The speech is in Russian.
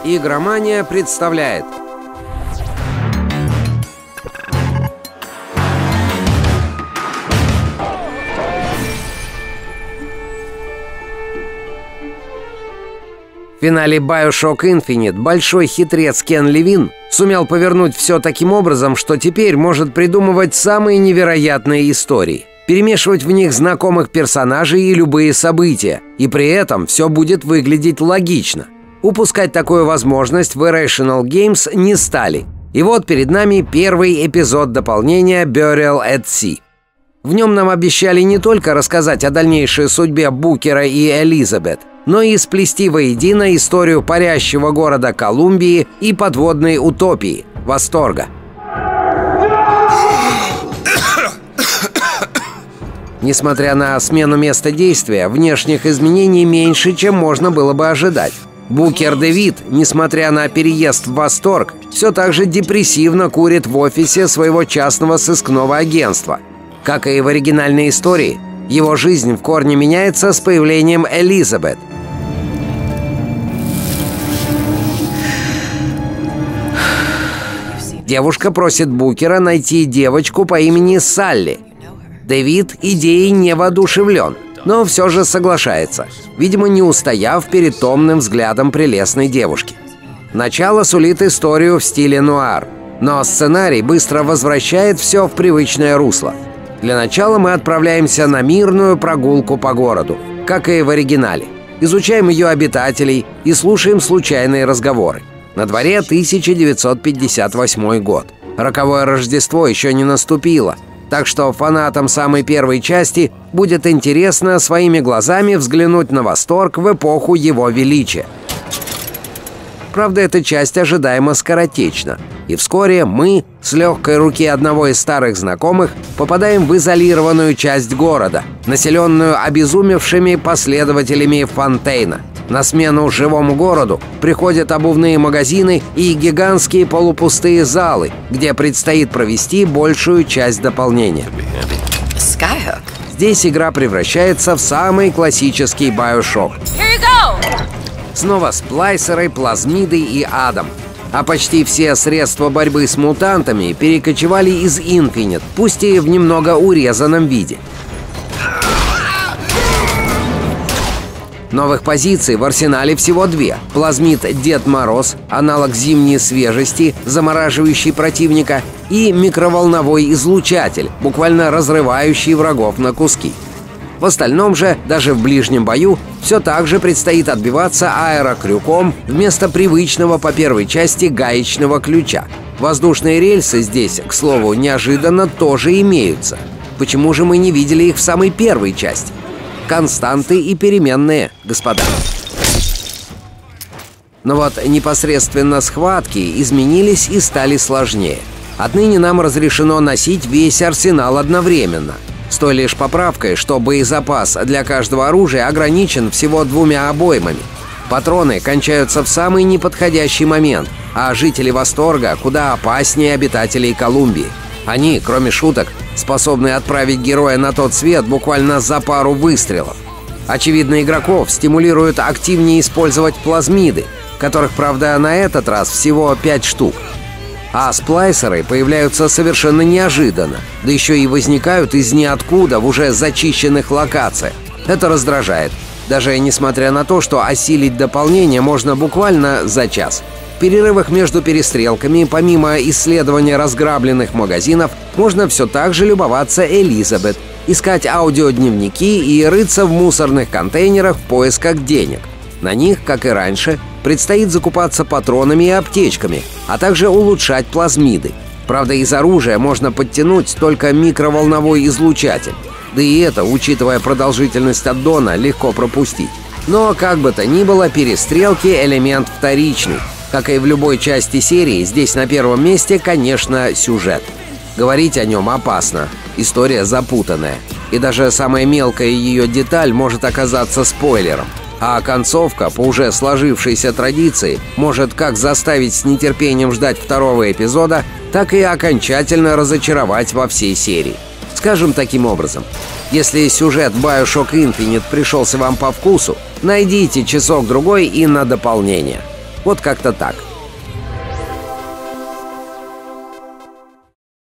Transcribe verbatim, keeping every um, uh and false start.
Игромания представляет. В финале BioShock Infinite большой хитрец Кен Левин сумел повернуть все таким образом, что теперь может придумывать самые невероятные истории, перемешивать в них знакомых персонажей и любые события, и при этом все будет выглядеть логично. Упускать такую возможность в Irrational Games не стали. И вот перед нами первый эпизод дополнения Burial at Sea. В нем нам обещали не только рассказать о дальнейшей судьбе Букера и Элизабет, но и сплести воедино историю парящего города Колумбии и подводной утопии — Восторга. Несмотря на смену места действия, внешних изменений меньше, чем можно было бы ожидать. Букер Дэвид, несмотря на переезд в Восторг, все так же депрессивно курит в офисе своего частного сыскного агентства. Как и в оригинальной истории, его жизнь в корне меняется с появлением Элизабет. Девушка просит Букера найти девочку по имени Салли. Дэвид идеей не воодушевлен, но все же соглашается, видимо, не устояв перед томным взглядом прелестной девушки. Начало сулит историю в стиле нуар, но сценарий быстро возвращает все в привычное русло. Для начала мы отправляемся на мирную прогулку по городу, как и в оригинале. Изучаем ее обитателей и слушаем случайные разговоры. На дворе тысяча девятьсот пятьдесят восьмой год. Роковое Рождество еще не наступило, так что фанатам самой первой части будет интересно своими глазами взглянуть на Восторг в эпоху его величия. Правда, эта часть ожидаемо скоротечна, и вскоре мы, с легкой руки одного из старых знакомых, попадаем в изолированную часть города, населенную обезумевшими последователями Фонтейна. На смену живому городу приходят обувные магазины и гигантские полупустые залы, где предстоит провести большую часть дополнения. Здесь игра превращается в самый классический BioShock. Снова сплайсеры, плазмиды и адом. А почти все средства борьбы с мутантами перекочевали из Infinite, пусть и в немного урезанном виде. Новых позиций в арсенале всего две. Плазмид Дед Мороз, аналог зимней свежести, замораживающий противника, и микроволновой излучатель, буквально разрывающий врагов на куски. В остальном же, даже в ближнем бою, все так же предстоит отбиваться аэрокрюком вместо привычного по первой части гаечного ключа. Воздушные рельсы здесь, к слову, неожиданно тоже имеются. Почему же мы не видели их в самой первой части? Константы и переменные, господа. Но вот непосредственно схватки изменились и стали сложнее. Отныне нам разрешено носить весь арсенал одновременно, с той лишь поправкой, что боезапас для каждого оружия ограничен всего двумя обоймами. Патроны кончаются в самый неподходящий момент, а жители Восторга куда опаснее обитателей Колумбии. Они, кроме шуток, способны отправить героя на тот свет буквально за пару выстрелов. Очевидно, игроков стимулируют активнее использовать плазмиды, которых, правда, на этот раз всего пять штук. А сплайсеры появляются совершенно неожиданно, да еще и возникают из ниоткуда в уже зачищенных локациях. Это раздражает, даже несмотря на то, что осилить дополнение можно буквально за час. В перерывах между перестрелками, помимо исследования разграбленных магазинов, можно все так же любоваться Элизабет, искать аудиодневники и рыться в мусорных контейнерах в поисках денег. На них, как и раньше, предстоит закупаться патронами и аптечками, а также улучшать плазмиды. Правда, из оружия можно подтянуть только микроволновой излучатель. Да и это, учитывая продолжительность аддона, легко пропустить. Но, как бы то ни было, перестрелки — элемент вторичный. Как и в любой части серии, здесь на первом месте, конечно, сюжет. Говорить о нем опасно, история запутанная. И даже самая мелкая ее деталь может оказаться спойлером. А концовка, по уже сложившейся традиции, может как заставить с нетерпением ждать второго эпизода, так и окончательно разочаровать во всей серии. Скажем таким образом, если сюжет BioShock Infinite пришелся вам по вкусу, найдите часок-другой и на дополнение. Вот как-то так.